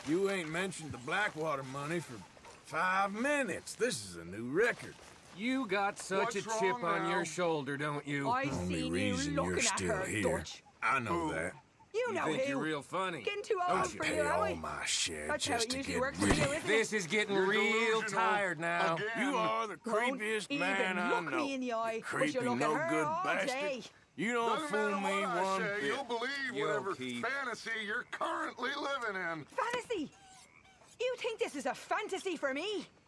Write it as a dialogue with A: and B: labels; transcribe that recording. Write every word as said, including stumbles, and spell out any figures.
A: You ain't mentioned the Blackwater money for five minutes. This is a new record.
B: You got such
C: What's
B: a chip
C: wrong
B: on
C: now?
B: your shoulder, don't you?
D: I
A: Only
D: seen you
A: reason you're
D: looking at
A: still
D: her,
A: here.
D: Dutch.
A: I know
C: Who?
A: that.
D: You
B: You
D: know
B: think
D: who.
B: you're real funny.
D: Getting too
B: Don't
D: old
B: you?
D: for
A: Pay
D: you, are
A: all
D: we?
A: my share
D: That's how
A: just
D: it
A: to
D: usually
A: get
D: works for
A: rid
D: you,
A: of
D: isn't
B: This
D: it?
B: is getting
C: You're
B: real
C: delusional
B: tired now.
C: again.
A: You are the
D: Won't
A: creepiest
D: even
A: man I
D: look
A: know.
D: me in the eye, but
A: Creepy,
D: you look
A: no
D: at her
A: good
D: all
A: bastard.
D: day.
A: You don't
C: Doesn't
A: fool
C: matter
A: me
C: what I
A: one
C: say,
A: bit.
C: you'll believe
B: Yo,
C: whatever
B: Keith.
C: fantasy you're currently living in.
D: Fantasy? You think this is a fantasy for me?